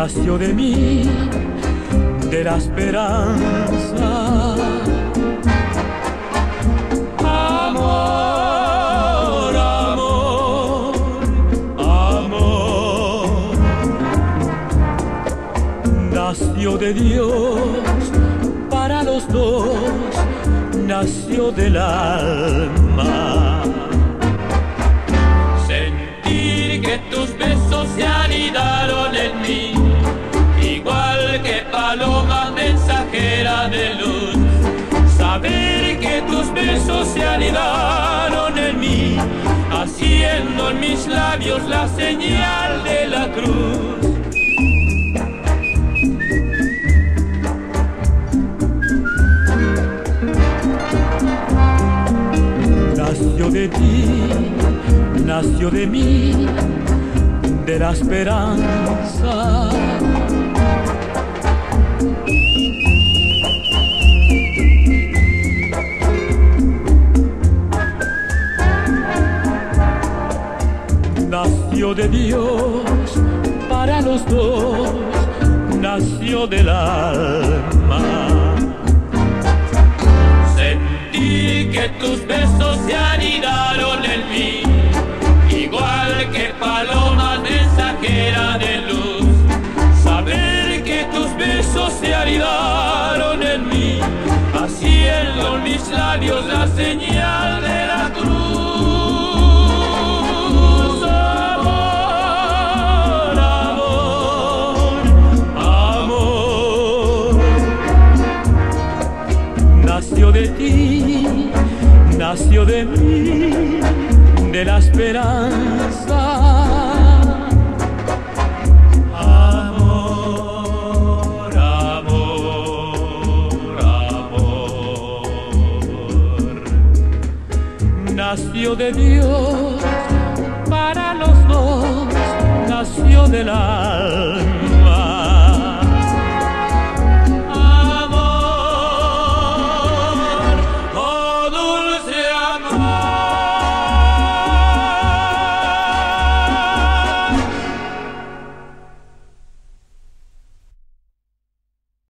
nació de mí, de la esperanza. Amor, amor, amor, nació de Dios para los dos, nació del alma. Sentir que tus besos se anidaron en mí, igual que paloma mensajera de luz. Saber que tus besos se anidaron en mí, haciendo en mis labios la señal de la cruz. Nació de ti, nació de mí, de la esperanza. Nació de Dios para los dos, nació del alma. Sentí que tus besos se anidaron en mí, igual que paloma mensajera de luz. Saber que tus besos se anidaron en mí, haciendo en mis labios la señal de la cruz. Amor, amor, amor, Nació de ti, nació de mí, de la esperanza. amor, amor, amor. Nació de Dios para los dos, nació del alma.